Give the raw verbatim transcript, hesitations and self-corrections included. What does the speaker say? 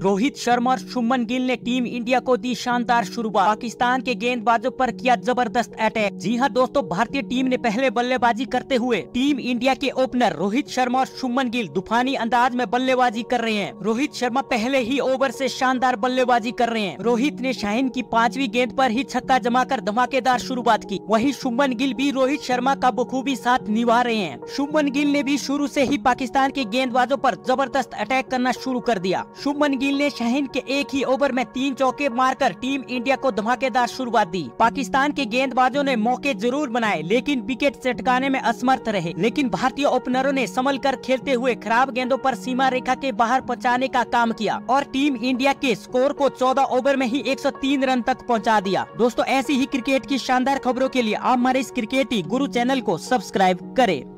रोहित शर्मा और शुभमन गिल ने team India को दी शानदार शुरुआत। पाकिस्तान के गेंदबाजों पर किया जबरदस्त अटैक। जी हां दोस्तों, भारतीय टीम ने पहले बल्लेबाजी करते हुए टीम इंडिया के ओपनर रोहित शर्मा और शुभमन गिल तूफानी अंदाज में बल्लेबाजी कर रहे हैं। रोहित शर्मा पहले ही ओवर से शानदार बल्लेबाजी कर रहे हैं। रोहित ने शाहीन की पांचवी गेंद पर ही छक्का जमाकर धमाकेदार शुरुआत की। वहीं शुभमन गिल भी रोहित शर्मा का बखूबी साथ निभा रहे हैं। शुभमन गिल ने भी शुरू से ही पाकिस्तान के गेंदबाजों पर जबरदस्त अटैक करना शुरू कर दिया। शुभमन गिल ने शाहीन के एक ही ओवर में तीन चौके मारकर टीम इंडिया को धमाकेदार शुरुआत दी। पाकिस्तान के गेंदबाजों ने मौके जरूर बनाए लेकिन विकेट चटकाने में असमर्थ रहे। लेकिन भारतीय ओपनरों ने संभल कर खेलते हुए खराब गेंदों पर सीमा रेखा के बाहर पहुंचाने का काम किया और टीम इंडिया के स्कोर को चौदह ओवर में ही एक सौ तीन रन तक पहुंचा दिया। दोस्तों, ऐसी ही क्रिकेट की शानदार खबरों के लिए आप हमारे इस क्रिकेटी गुरु चैनल को सब्सक्राइब करें।